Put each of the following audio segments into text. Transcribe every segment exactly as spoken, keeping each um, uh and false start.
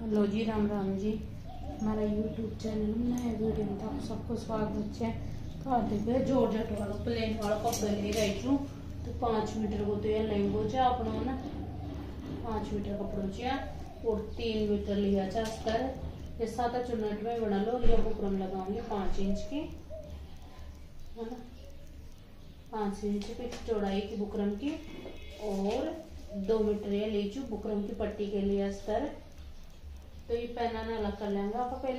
Hello ji, Ram Ram ji. हमारा YouTube channel में नए वीडियो में आप सबको स्वागत है। तो आप देखिए जॉर्जेट वाला प्लेन वाला कपड़ा ले रही हूँ। तो पाँच मीटर को तो यह लेंगो है अपना ना पाँच मीटर कपड़ों से और तीन मीटर लिया था अस्तर। ये सात चुनट में बना लो। ये बुकरम लगाऊंगी पाँच इंच की, है ना, पाँच इंच की चौड़ाई की बुकरम की और दो मीटर ये लीचू बुकरम की पट्टी के लिए अस्तर। तो ये पहनाना अलग कर लेंगे। आप पहले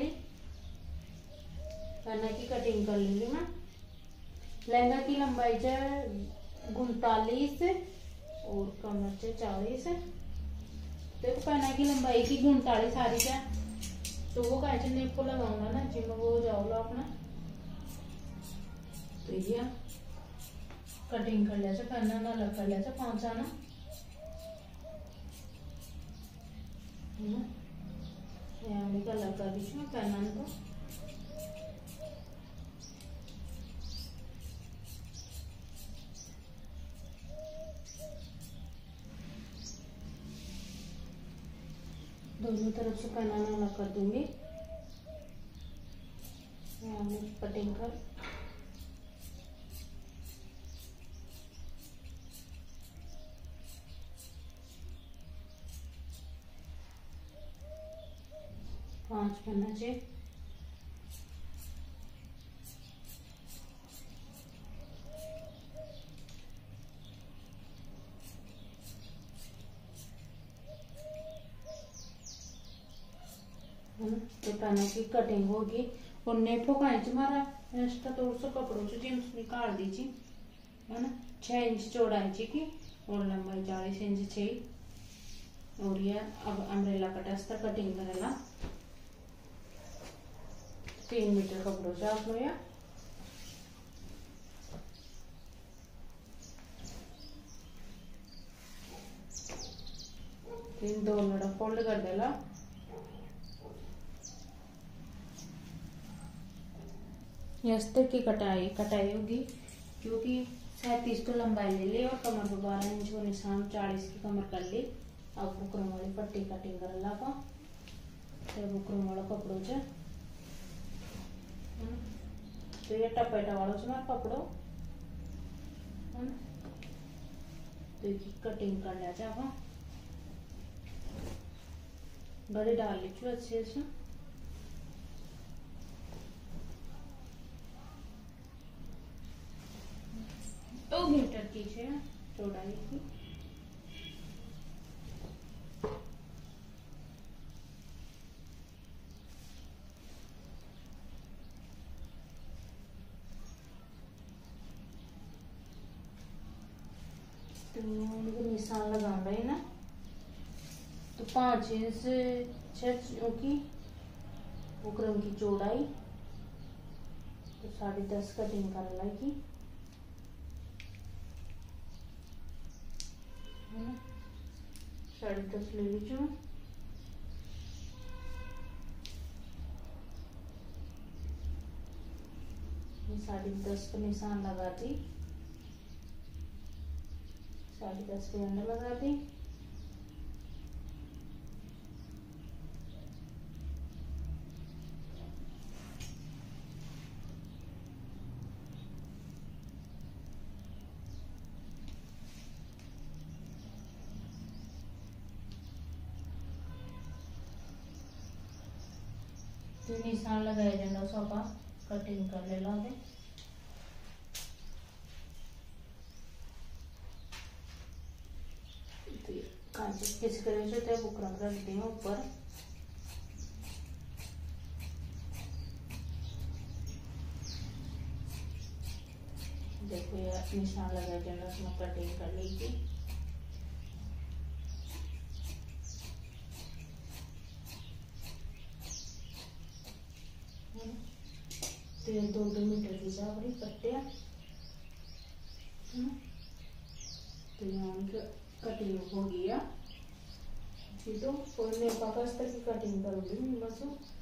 पहना की कटिंग कर लेंगे। मैं लहंगा की लंबाई है उनतालीस और कमर से चालीस। देखो पहना की लंबाई की उनतालीस आ रही है तो वो कैसे नेक को लगाऊंगा ना जिम वो जाओगे अपना। तो ये कटिंग कर लिया से पहना अलग कर लिया से पांच आना यानी का अलग कर दीजिए पहना को। दोनों तरफ से पहनाना अलग कर दूंगी। कटिंग कर पांच पन्ना चाहिए। तो पहना की कटिंग होगी और नेफो का इंच हमारा एक्स्ट्रा तो सौ कपड़ों से जींस निकाल दीजिए, है ना। छह इंच चौड़ाई की और लंबाई चालीस इंच चाहिए। और ये अब अम्ब्रेला कट अस्तर कटिंग करेगा तीन मीटर कपड़ों से आप लोग तीन दो लड़ा फोल्ड कर देला। ये अस्तर की कटाई कटाई होगी क्योंकि सैंतीस तो लंबाई ले ली और कमर को बारह इंच को निशान चालीस की कमर कर ली। अब बुकरम वाली पट्टी कटिंग कर ला का तो बुकरम वाला कपड़ों से तो ये टपेटा वालों से मैं कपड़ों है ना। तो ये कटिंग कर लिया जाए गले डाल लीजिए अच्छे से। दो मीटर की है चौड़ाई की। तो निशान लगाऊंगा है ना। तो पांच इंच छह की बुकरम की चौड़ाई तो साढ़े दस कटिंग कर लाएगी, साढ़े दस ले लीजिए। साढ़े दस पर निशान लगा दी, साढ़े दस पे अंदर लगा दी। तो निशान लगाया जाना सोफा कटिंग कर ले लागे। किस करे से तो बुकरम रख दी ऊपर। देखो ये निशान लगाया जाना उसमें कटिंग कर लीजिए। तो ये दो दो मीटर की जावरी पट्टिया तो यहाँ कटिंग हो गया। तो और नेपा का अस्तर की कटिंग करूंगी मैं बस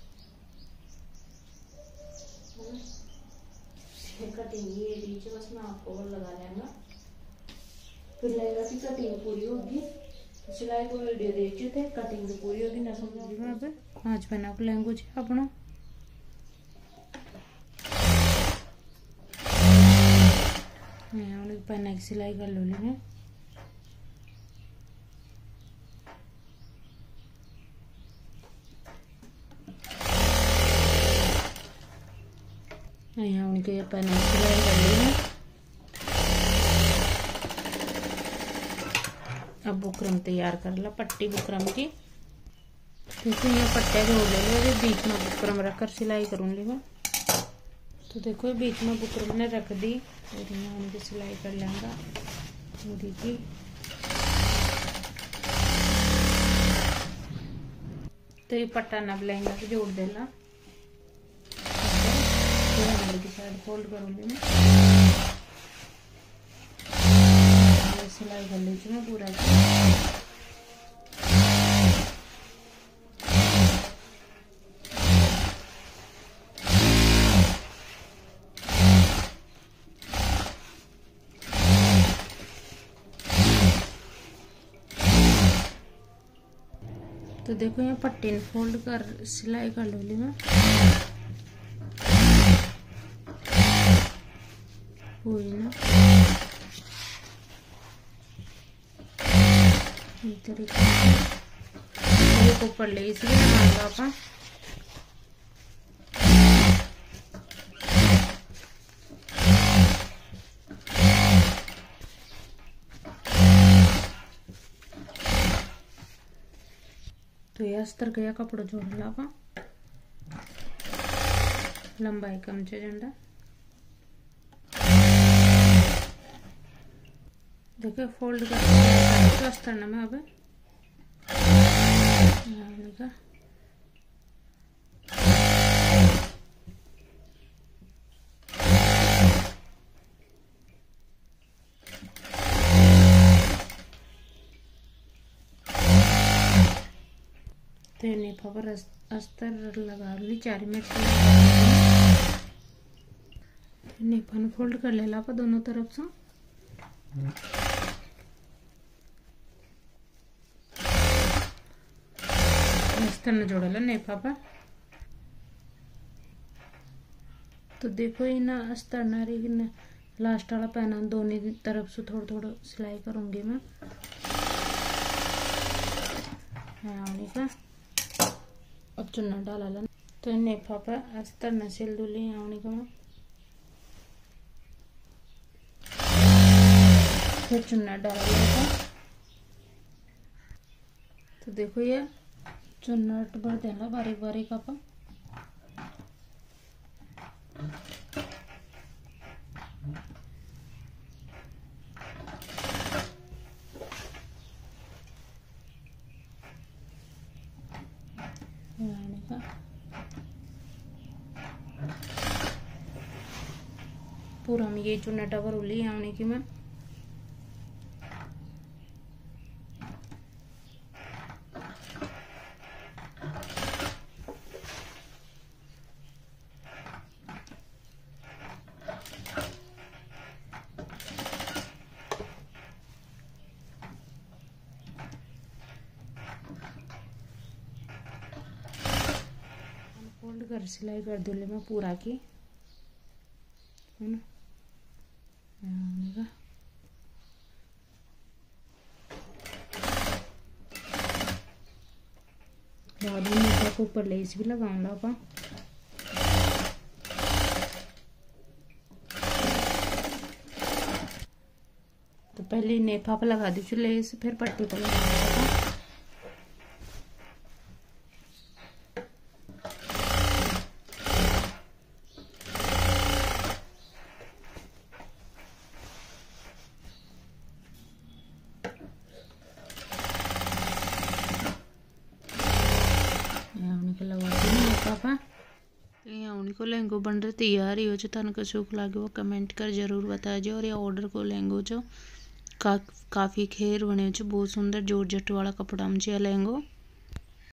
कटिंग ये नीचे बस मैं आपको और लगा लेंगे। फिर लहंगा की कटिंग पूरी होगी सिलाई को वीडियो देखिए थे कटिंग तो पूरी होगी ना समझ में अब पांच पन्ना को लैंग्वेज अपना मैं पन्ना की सिलाई कर लो लेंगे यहाँ उनके पन्ना की सिलाई कर ली है। अब बुकरम तैयार कर ला पट्टी बुकरम की क्योंकि ये पट्टे जोड़ ले लो बीच में बुकरम रखकर सिलाई करूँगी मैं। तो देखो बीच में बुकरम ने रख दी और यहाँ उनकी सिलाई कर लेंगे पूरी की। तो ये पट्टा नब लेंगे तो जोड़ देना की साइड फोल्ड करूँगी मैं सिलाई कर लीजिए मैं पूरा तो देखो यहाँ पट्टी फोल्ड कर सिलाई कर लो ली मैं पूरी ना तरीके ऊपर ले इसलिए अपन तो ये अस्तर गया कपड़ा जोड़ ला लंबाई कम चे झंडा देखो फोल्ड कर तो अस्तर ना मैं अब नेफा पर अस्तर लगा ली चार मिनट नेफा ने फोल्ड कर ले ला दोनों तरफ से अस्तर ने जोड़ा ला नेफा पर। तो देखो ये ना अस्तर ना रही ना लास्ट वाला पहना दोनों तरफ से थोड़ा थोड़ा सिलाई करूंगी मैं का अब चुन्ना डाला ला तो नेफा पर अस्तर न सिल दूली आने का फिर चुन्ना डाल लिया तो देखो ये चुन्ना भर देना बारीक बारीक आप का पूरा हम ये चुन्ना टबर उली आने की मैं फोल्ड कर सिलाई कर दूले मैं पूरा की है ना बाद में नेफा को ऊपर लेस भी लगाऊंगा अपन तो पहले नेफा पर लगा दी लेस फिर पट्टी पर लगा को लहंगो बन रहा तैयार ही हो जो तन सूख लगे वो कमेंट कर जरूर बताया जो और ये ऑर्डर को लहंगो जो का, काफ़ी खेर बने बहुत सुंदर जॉर्जेट वाला कपड़ा मुझे लहंगो।